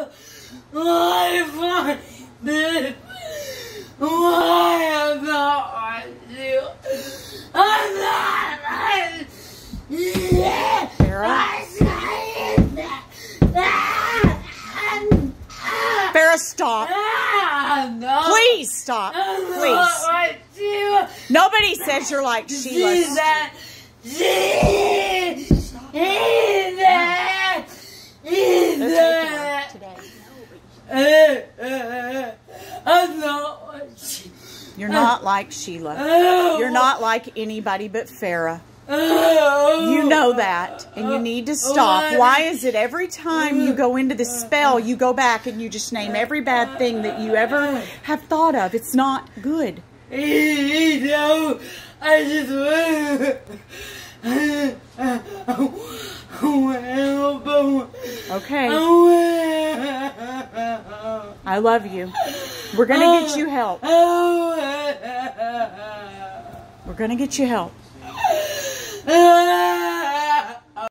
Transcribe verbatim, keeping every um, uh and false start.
Why did why am not like you? I'm not like yeah. Farrah, stop. Ah, no. Please stop. I'm Please. not like you. Nobody says you're like Sheila. See that? See that? See that? Today. Uh, uh, I'm not like Sheila. You're not like Sheila. Oh. You're not like anybody but Farrah. Oh. You know that, and you need to stop. Why is it every time you go into the spell, you go back and you just name every bad thing that you ever have thought of? It's not good. You know, I just want Okay. I love you. We're going to get you help. We're going to get you help. Ah!